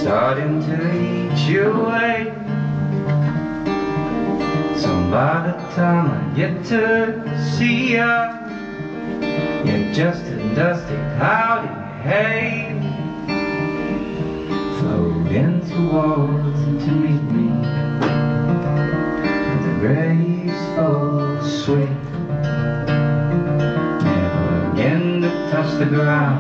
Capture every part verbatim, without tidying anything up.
starting to eat you away. So by the time I get to see ya, you're just a dusty, cloudy haze, floating towards to meet me with a graceful sweep, never again to touch the ground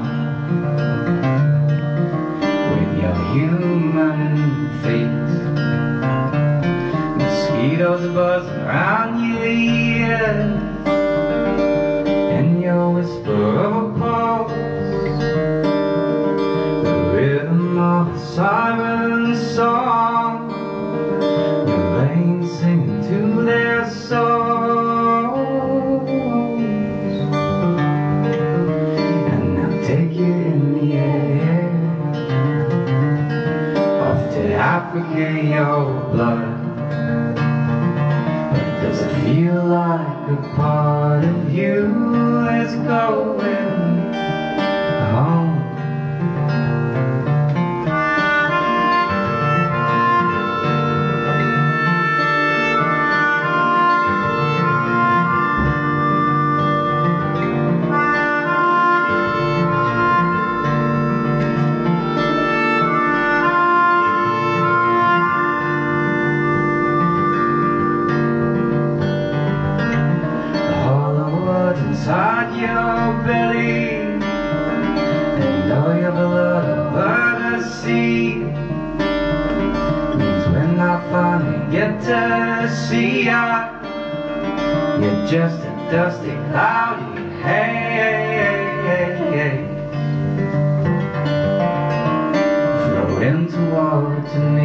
with your human feet. Mosquitoes buzz around your ears, and your whisper of a pulse, the rhythm of a siren song, the veins singing to their souls. And I'll take you in the air, off to Africa, your blood. Does it feel like a part of you is going home? Inside your belly, and all your blood over the sea, means when I finally get to see ya, you're just a dusty, cloudy haze, floating toward to me